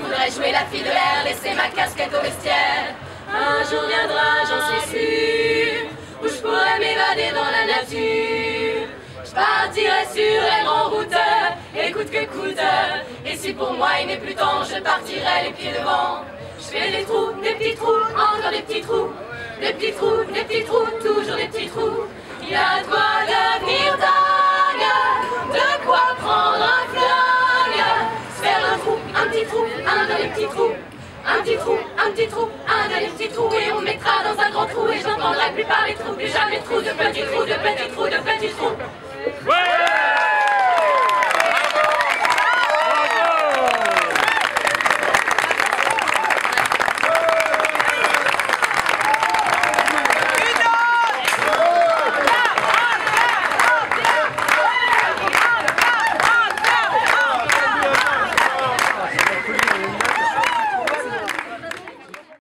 voudrais jouer la fille de l'air, laisser ma casquette au vestiaire. Un jour viendra, j'en suis sûr, où je pourrais m'évader dans la nature. Je partirai sur les grands routeurs, et coûte que coûte. Et si pour moi il n'est plus temps, je partirai les pieds devant. Je fais des trous, des petits trous, encore des petits trous. Des petits trous, des petits trous, toujours des petits trous. Il y a de quoi devenir dingue, de quoi prendre un flingue. Se faire un trou, un petit trou, un dans les petits trous. Un petit trou, un petit trou, un dans les petits trous. Et on mettra dans un grand trou.